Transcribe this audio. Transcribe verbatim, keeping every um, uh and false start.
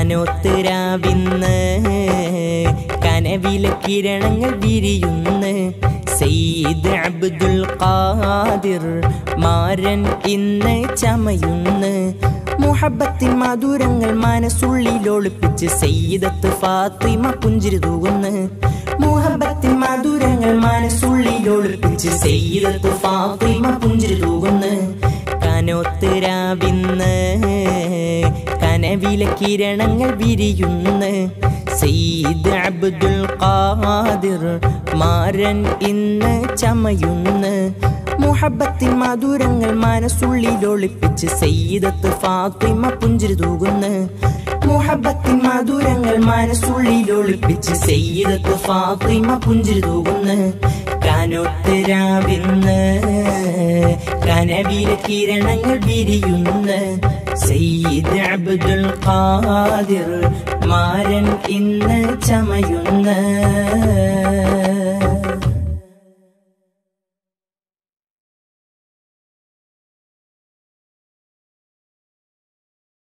കാനോത്തുരാവിന്ന് കനവിലെ കിരണങ്ങൾ വിരിയുന്ന് സയ്യിദ് അബ്ദുൽ ഖാദിർ മാരൻ ഇന്ന് ചമയുന്ന് മുഹബത്തിൻ മധുരങ്ങൾ മനസ്സുള്ളിലൊളിപ്പിച്ച് സയ്യിദത്ത് ഫാത്തിമ പുഞ്ചിരി തൂകുന്ന് മുഹബത്തിൻ മധുരങ്ങൾ മനസ്സുള്ളിലൊളിപ്പിച്ച് സയ്യിദത്ത് ഫാത്തിമ പുഞ്ചിരി തൂകുന്ന് കാനോത്തുരാവിന്ന് കനവിലെ കിരണങ്ങൾ വിരിയുന്ന് സയ്യിദ് അബ്ദുൽ ഖാദിർ മാരൻ ഇന്ന് ചമയുന്ന് മുഹബത്തിൻ മധുരങ്ങൾ മനസ്സുള്ളിലൊളിപ്പിച്ച് സയ്യിദത്ത് ഫാത്തിമ പുഞ്ചിരി തൂകുന്ന് മുഹബത്തിൻ മധുരങ്ങൾ മനസ്സുള്ളിലൊളിപ്പിച്ച് സയ്യിദത്ത് ഫാത്തിമ പുഞ്ചിരി തൂകുന്ന് കാനോത്തുരാവിന്ന് കനവിലെ കിരണങ്ങൾ വിരിയുന്ന് സയ്യിദ് അബ്ദുൽ ഖാദിർ മാരൻ ഇന്ന് ചമയുന്ന്